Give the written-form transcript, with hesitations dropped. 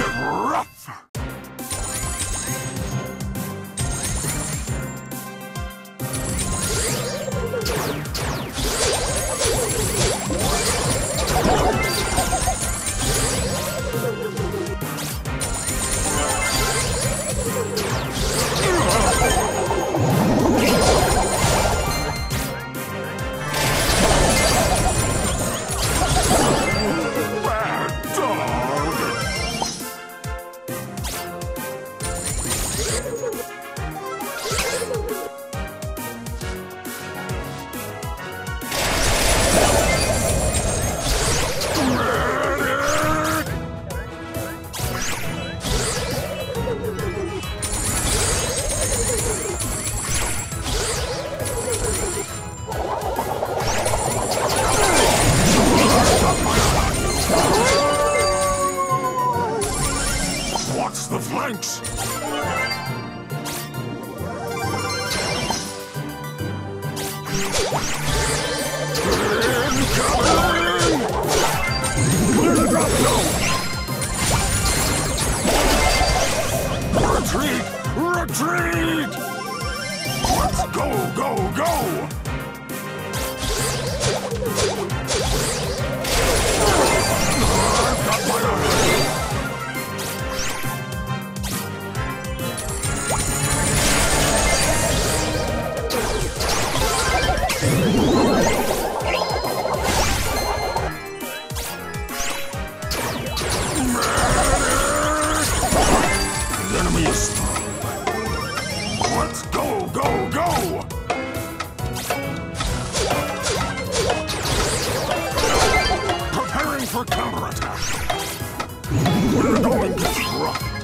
get rough. Watch the flanks! Incoming! Drop low! Retreat! Retreat! Let's go, go, go! I've got my eye! The enemy is strong. Let's go, go, go! Preparing for counterattack. We're going to drop.